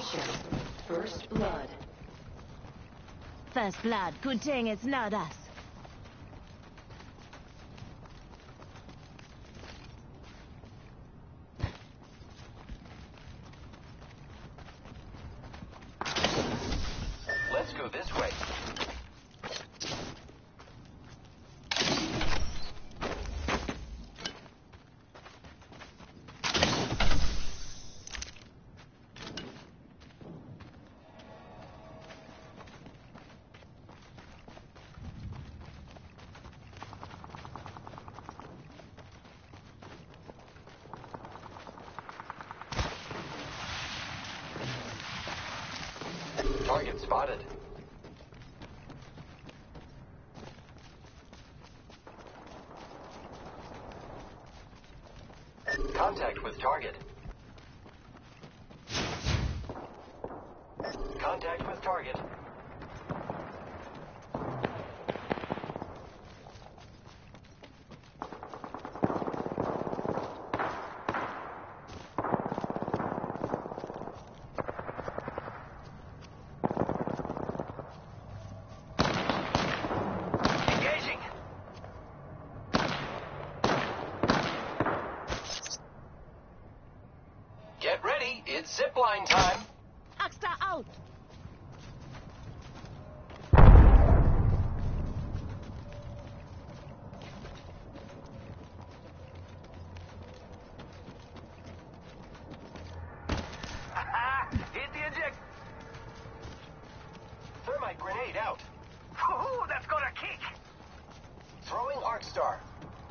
Action. First blood. First blood, good thing it's not us. Let's go this way. Target spotted. Contact with target. Contact with target. Get ready, it's zipline time. Axta out! Hit the eject. Thermite grenade out. Woohoo, that's gonna kick. Throwing Arc Star.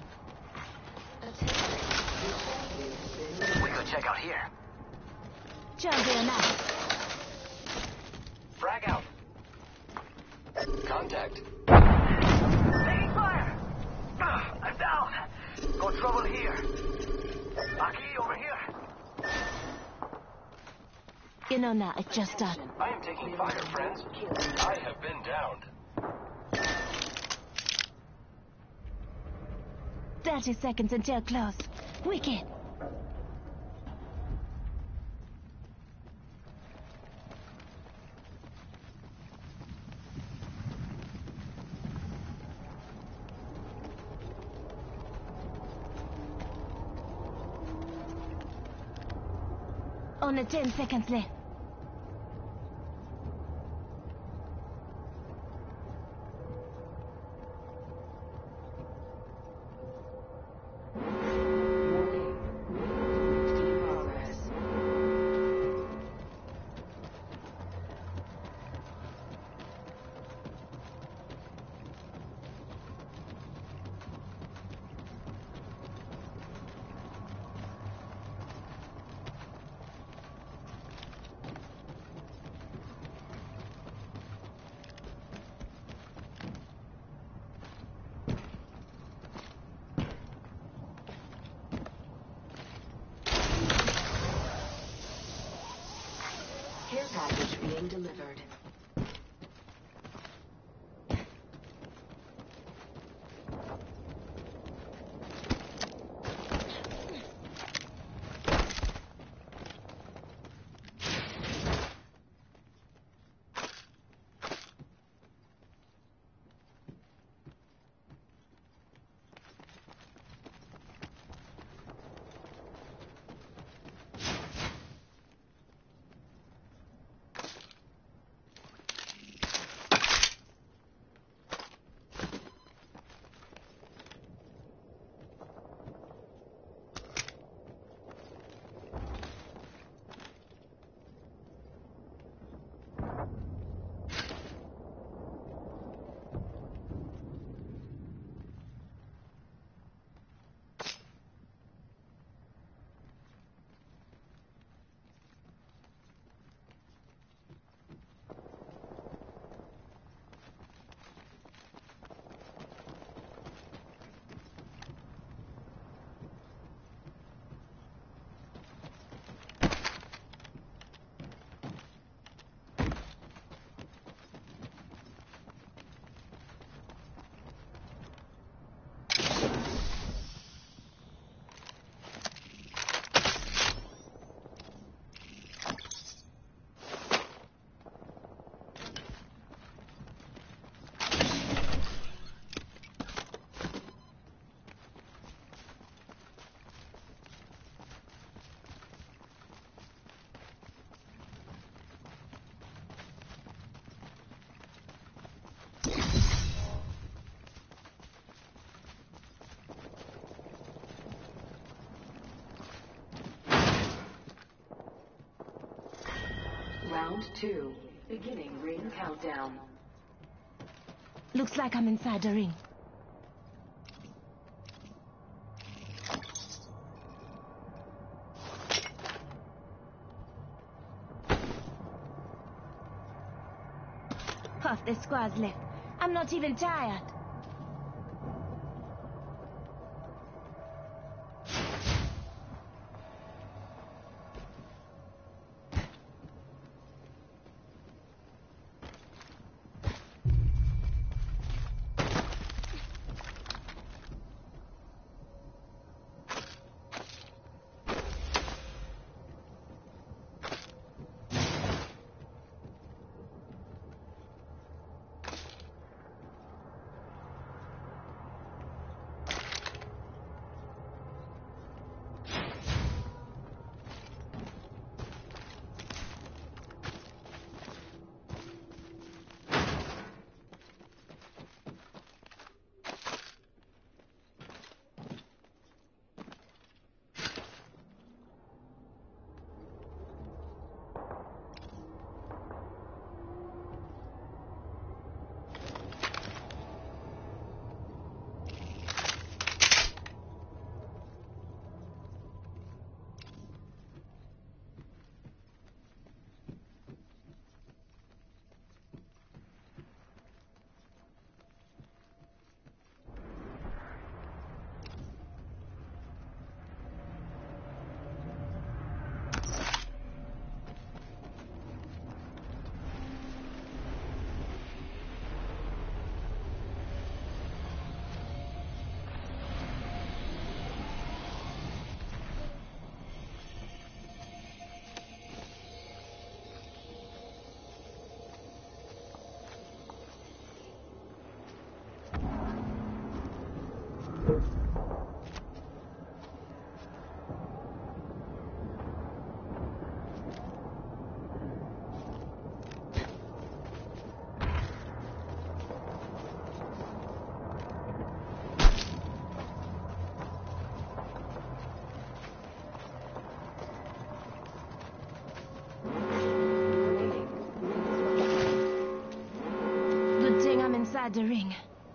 We go check out here. Jump in now. Frag out. Contact. Taking fire! I'm down. Got trouble here. Aki, over here. You know now, it just started. I am taking fire, friends. I have been downed. 30 seconds until close. Wicked. Only 10 seconds left. Round 2. Beginning ring countdown. Looks like I'm inside the ring. Half the squad's left. I'm not even tired. Good thing I'm inside the ring.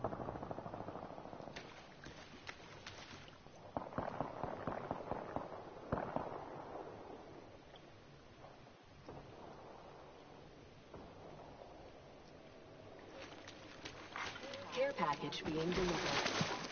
Care package being delivered.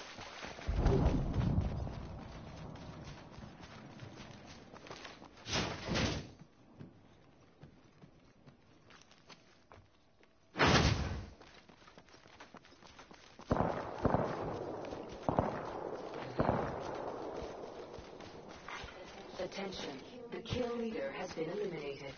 Attention, the kill leader has been eliminated.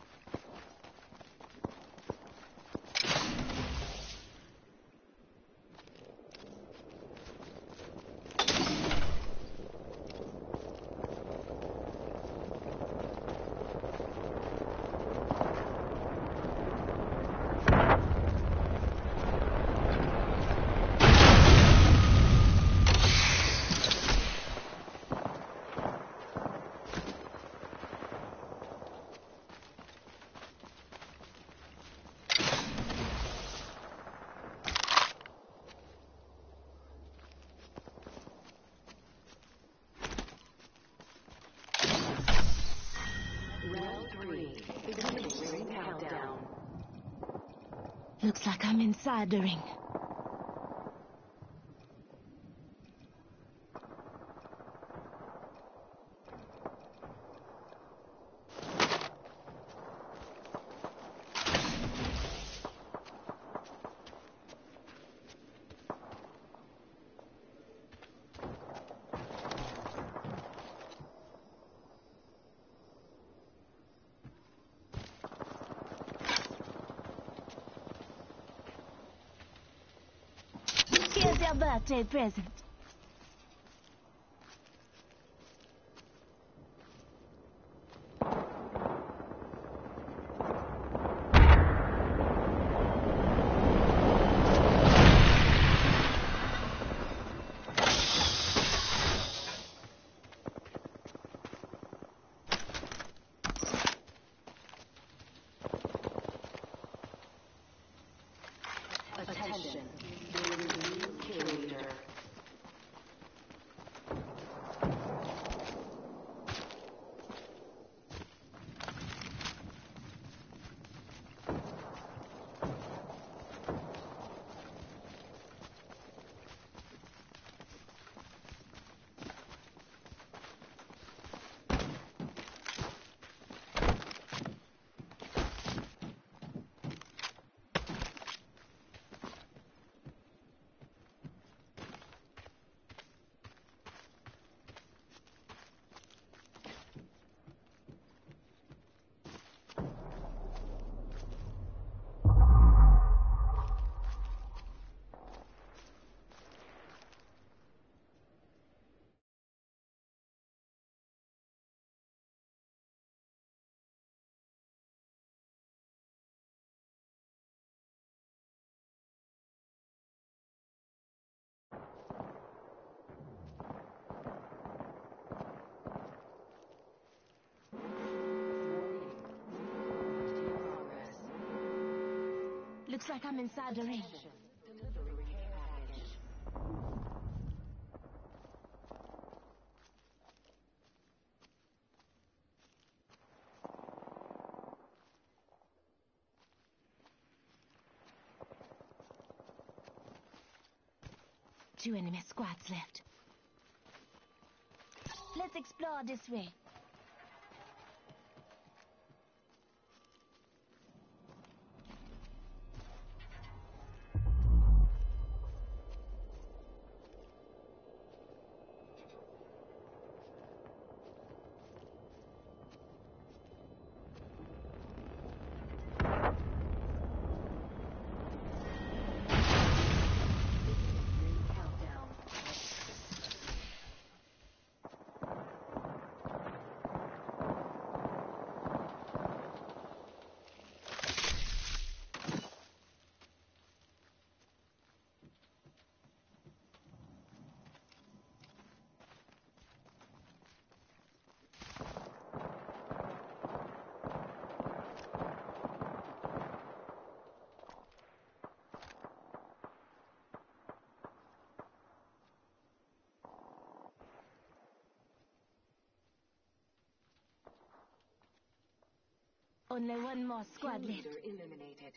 Looks like I'm inside the ring. Here's your birthday present. Looks like I'm inside the ring. Delivering care package. Two enemy squads left. Let's explore this way. Ring countdown. Only one more squad Kill left. leader eliminated.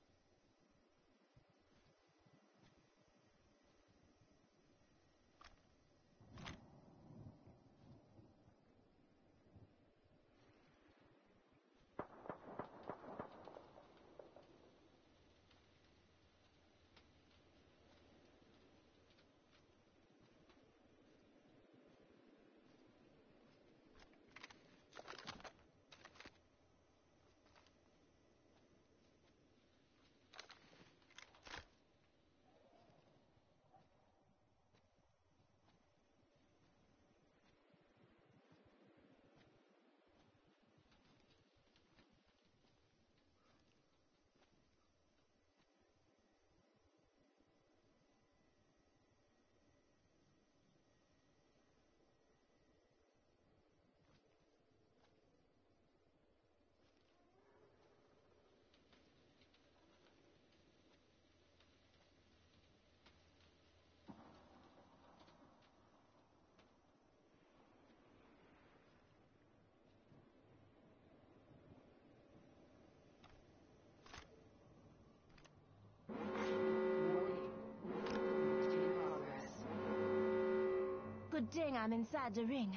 Warning. Breach in progress. Good thing I'm inside the ring.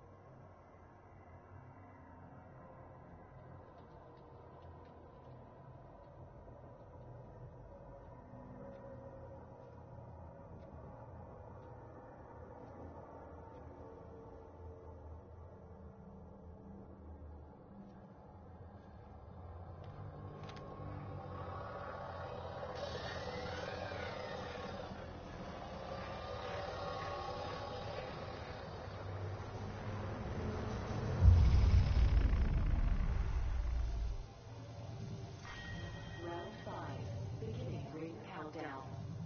Round 5. Beginning ring countdown.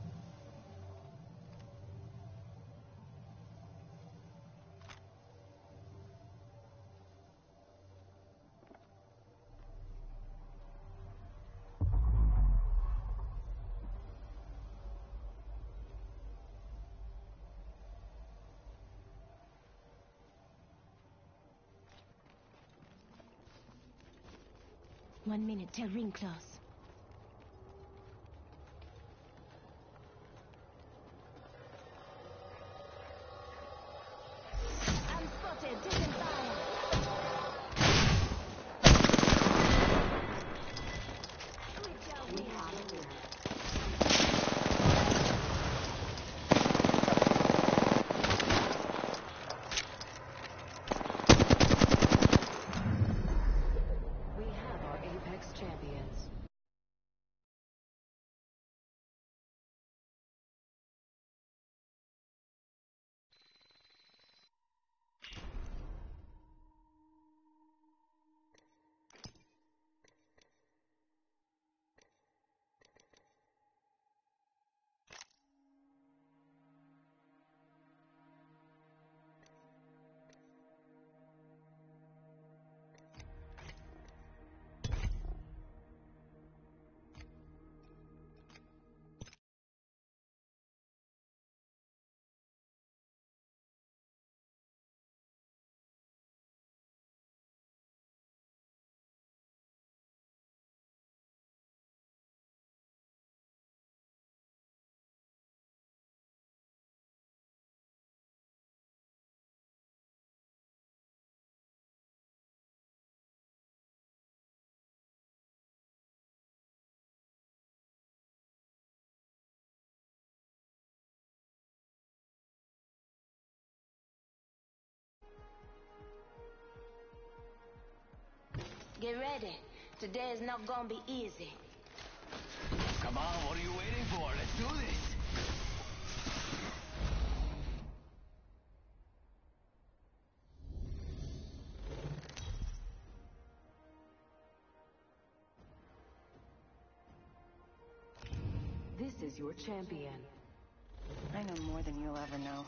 One minute till ring close. I'm spotted. Taking fire. Good job, We we have a winner. We have our Apex champions. Get ready. Today is not gonna be easy. Come on, what are you waiting for? Let's do this! This is your champion. I know more than you'll ever know.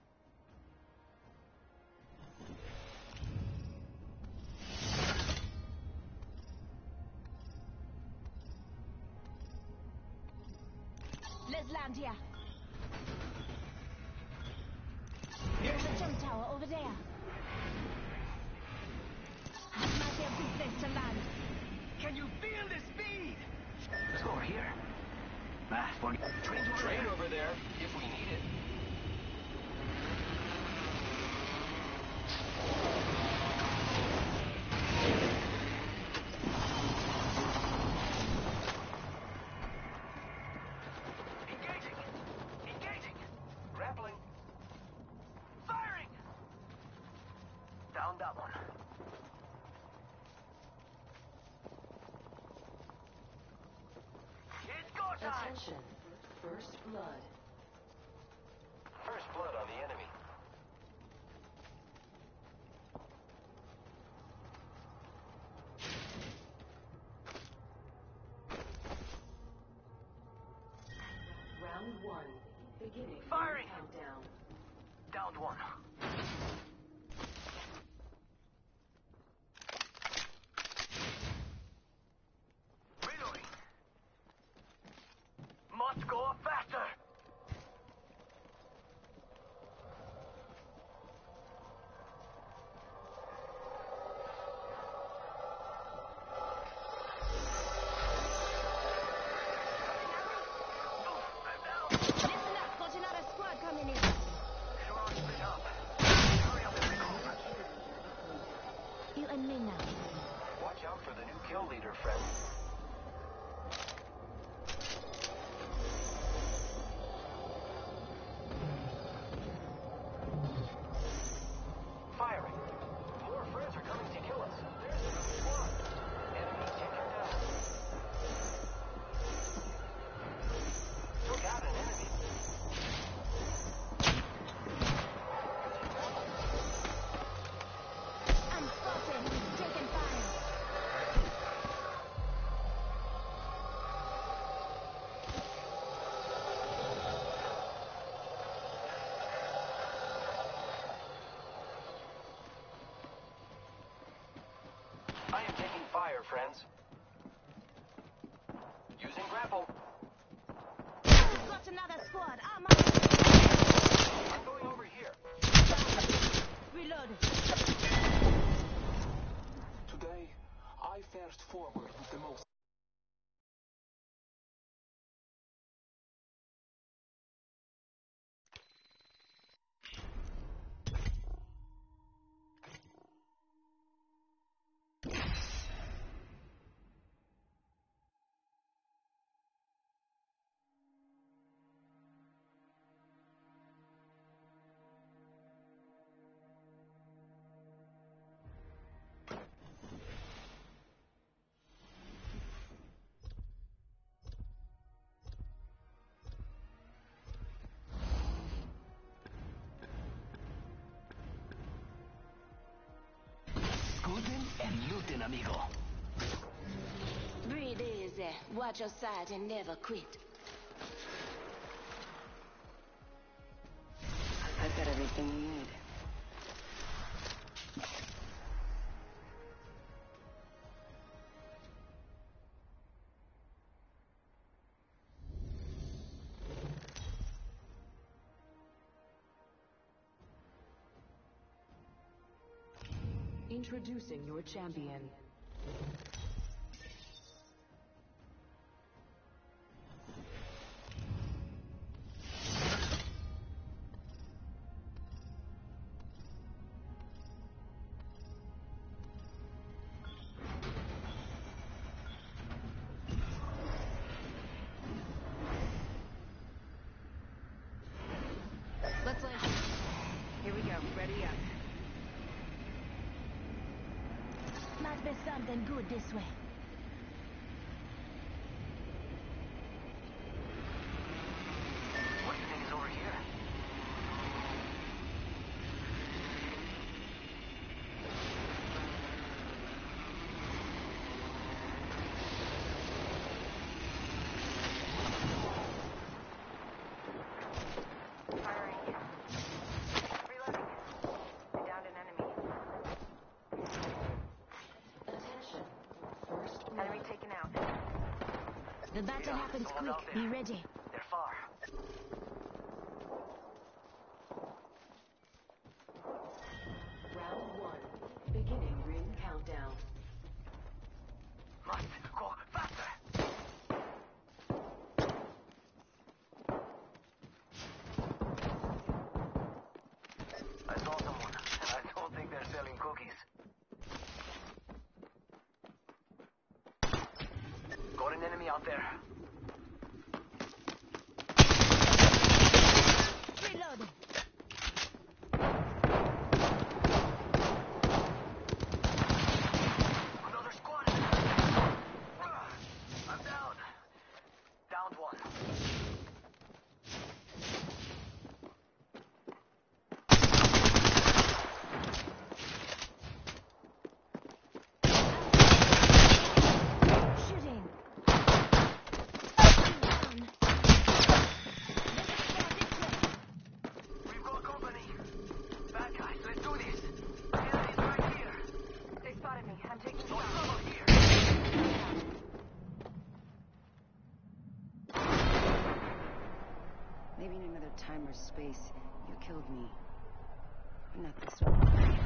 Let's land here. There's a jump tower over there. This might be a good place to land. Can you feel the speed? Let's go over here. Train over there, if we need it. Engaging! Grappling! Firing! Down that one. It's go time! Attention. First blood. First blood on the enemy. Round one. Beginning. Firing. Countdown. Downed one. Reloading. Must go faster. I'm down. Listen up, got another squad coming in. Sure I'll split up. Hurry up and regroup. You and me now. Watch out for the new kill leader, friend. Firing. More friends are coming to kill us. There's another squad. Enemy taken down. Took out an enemy. I'm spotted. Taking fire. I am taking fire, friends. Using grapple. Got another squad. I'm on. I'm going over here. Reload. Today, I fared forward with the most. Scooting and looting, amigo. Breathe easy. Watch your side and never quit. I've got everything you need. Introducing your champion. Let's land. Here we go. Ready up. Might be something good this way. What do you think is over here? Firing. Reloading. I downed an enemy. Attention. First Enemy blood. taken out. The battle happens someone's quick. out there. Be ready. They're far. Round 1. Beginning ring countdown. Must go faster. I saw someone, and I don't think they're selling cookies. Got an enemy out there. Reloading. Another squad. I'm down. Downed one. Shooting. We've got company. Bad guys, let's do this. Enemies right here. They spotted me. I'm taking No shots. trouble here. Maybe in another time or space, you killed me. But not this one.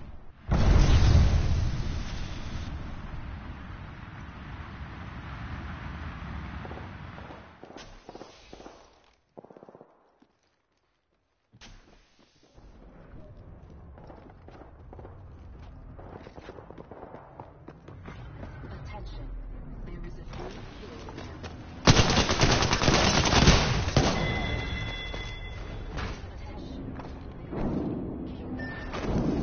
Attention. There is a new kill. Attention. Kill.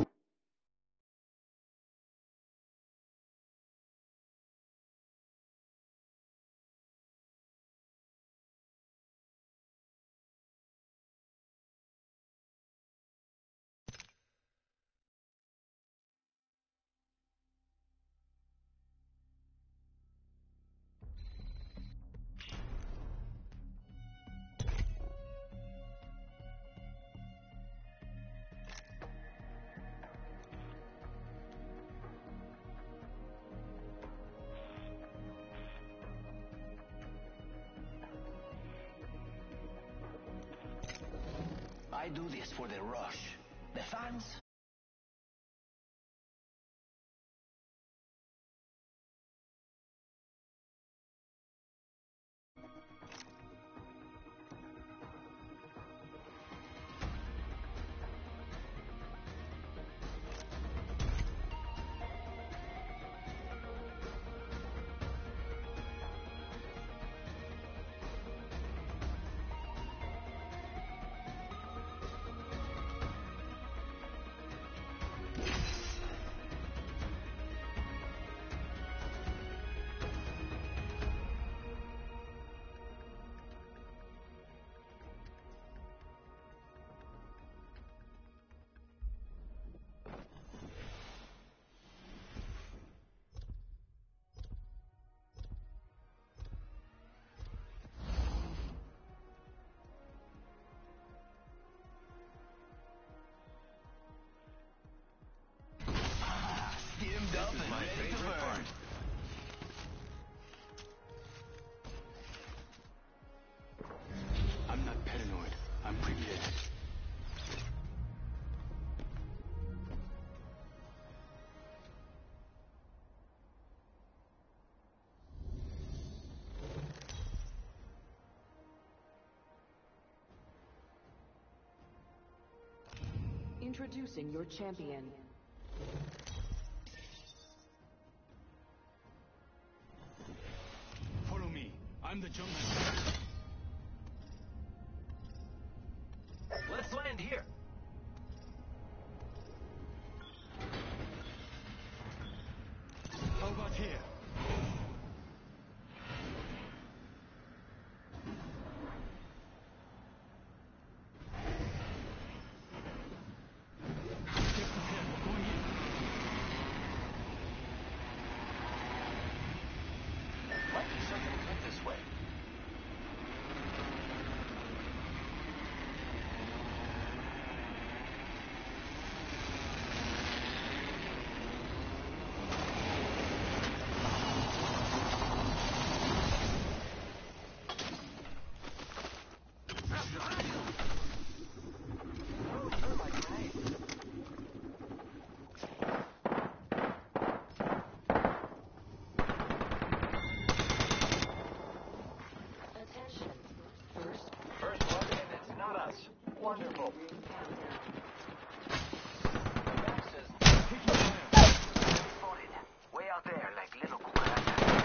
I do this for the rush. The fans? Skimmed up and ready to burn. I'm not paranoid. I'm prepared. Introducing your champion. Follow me. I'm the jungle. Let's land here. Wonderful. Spotted. Way out there, like little cucarachas.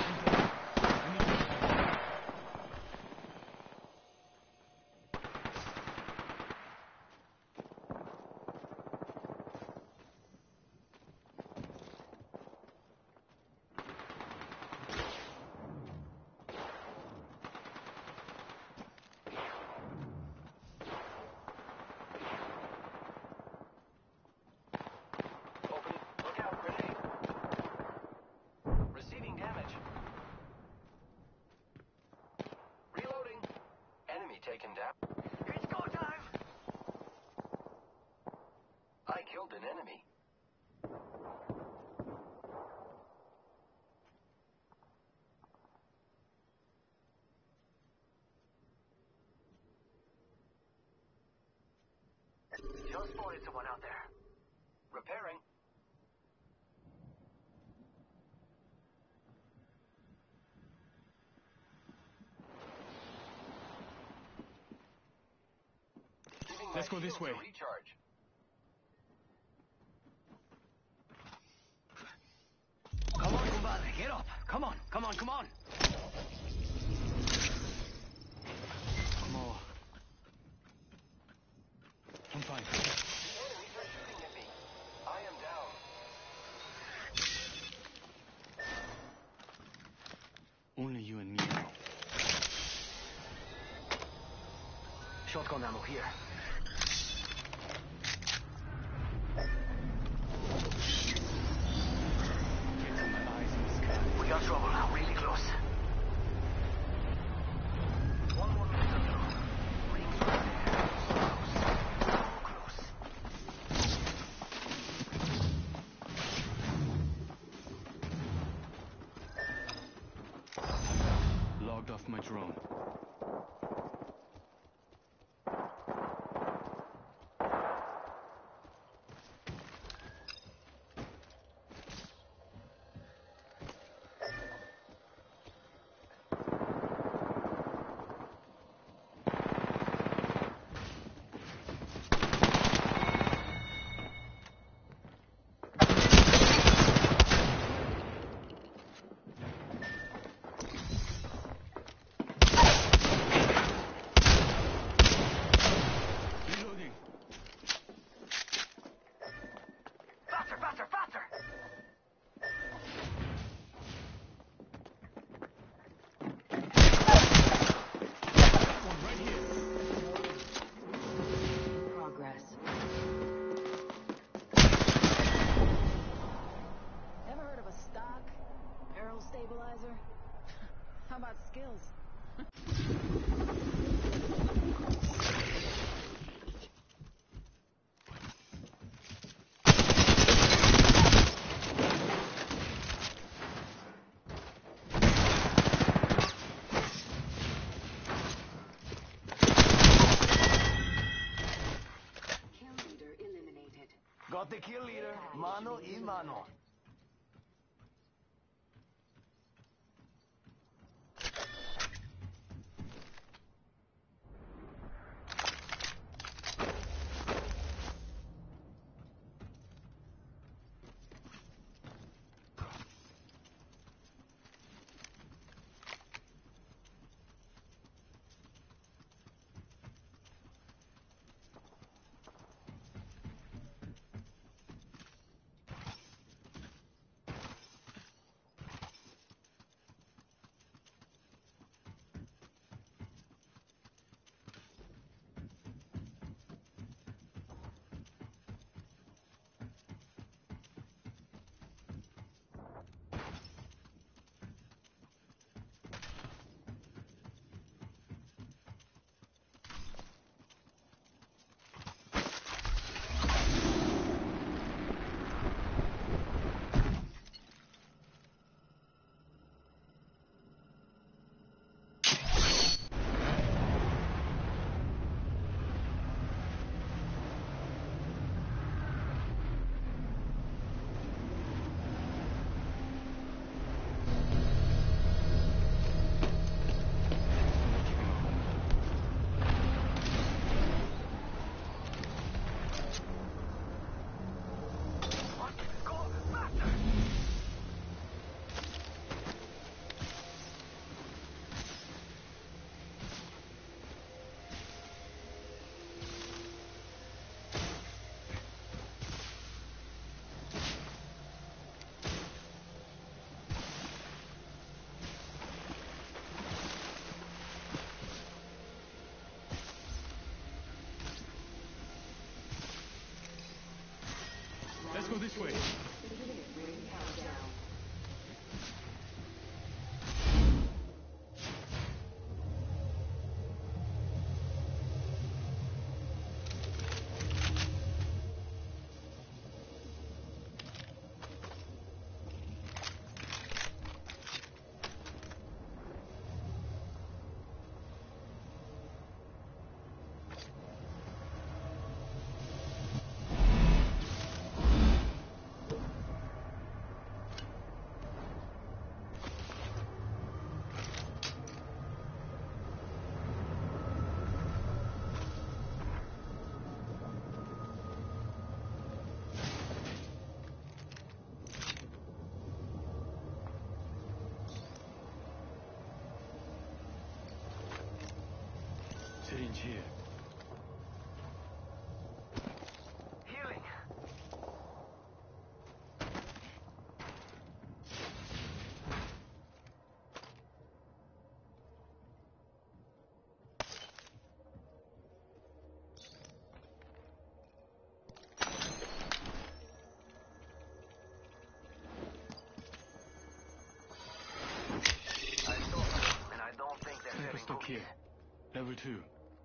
Open. Look out, grenade. Receiving damage. Reloading. Enemy taken down. It's go time! I killed an enemy. Just spotted someone out there. Repairing. Let's go this way. Recharge. Come on, compadre, get up. Come on, come on, come on. More. I'm fine. The enemies are shooting at me. I am down. Only you and me now. Shotgun ammo here. Getting my eyes in the sky. We got trouble now, really close. One more minute or so. Rings right there. Close. Logged off my drone. Reloading. Faster, faster, faster! One right here. Progress. Ever heard of a stock barrel stabilizer? How about skills? Kill leader eliminated. Got the kill leader. Mano y mano. this way. Beginning ring countdown. Syringe here. Healing. I saw them, and I don't think they're Sniper very stock good. here. Level 2.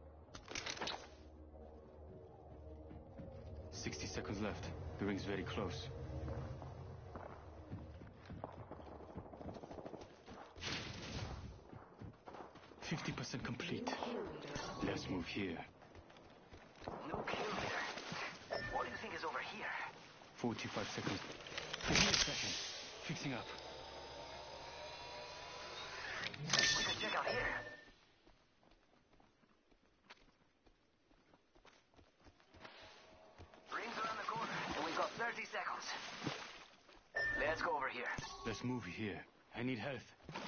60 seconds left. The ring's very close. %50 complete. Let's move here. No kill leader. What do you think is over here? 45 seconds. Give me a second. Fixing up. We can check out here. Rings around the corner, and we've got 30 seconds. Let's go over here. Let's move here. I need health.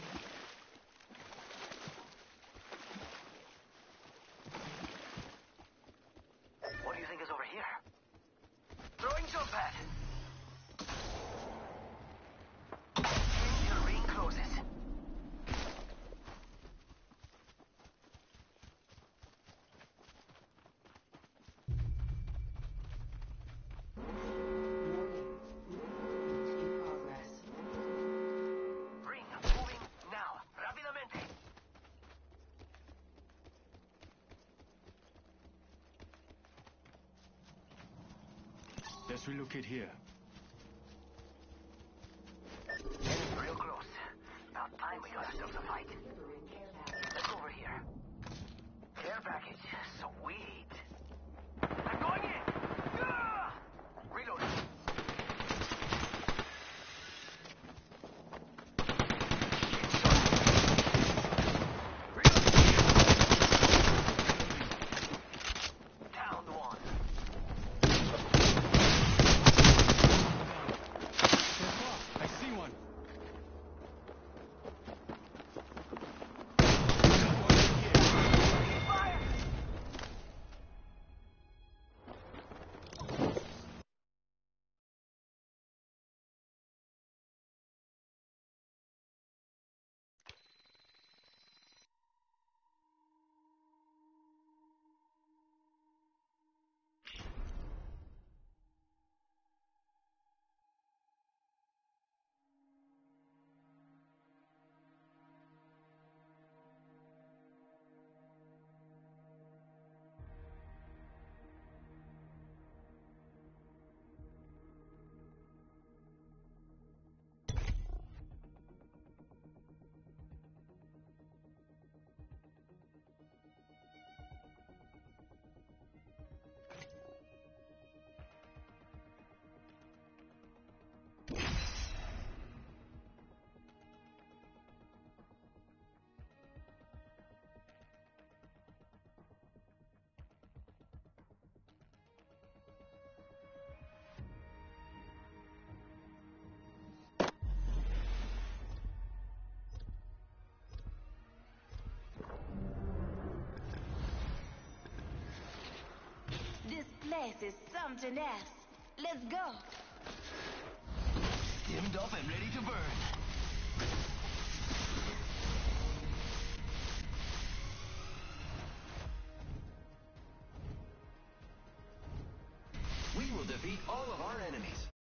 What do you think is over here? Throwing jump pad. Your ring closes. In progress. Ring moving now. Rápidamente. Let's relocate here. Real close. About time we got ourselves a fight. Delivering care package. Let's go over here. Care package. Sweet. I'm going in. Ah! Reloading. Down one. I see one. Fire! This place is something else. Let's go. Dimmed up and ready to burn. We will defeat all of our enemies.